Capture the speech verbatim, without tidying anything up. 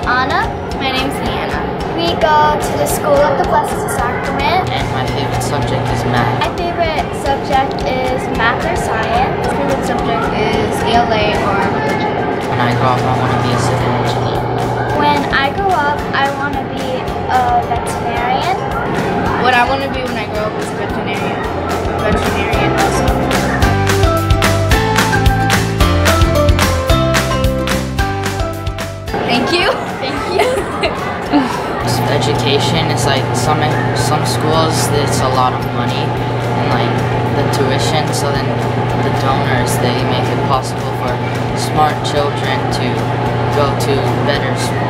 Anna. My name's Leanna. We go to the School of the Blessed Sacrament. And my favorite subject is math. My favorite subject is math or science. My favorite subject is E L A or religion. When I grow up, I want to be a civil engineer. When I grow up, I want to be a veterinarian. What I want to be when I grow up is a veterinarian. A veterinarian also. Thank you. Thank you. Education is like some some schools it's a lot of money and like the tuition, so then the donors they make it possible for smart children to go to better schools.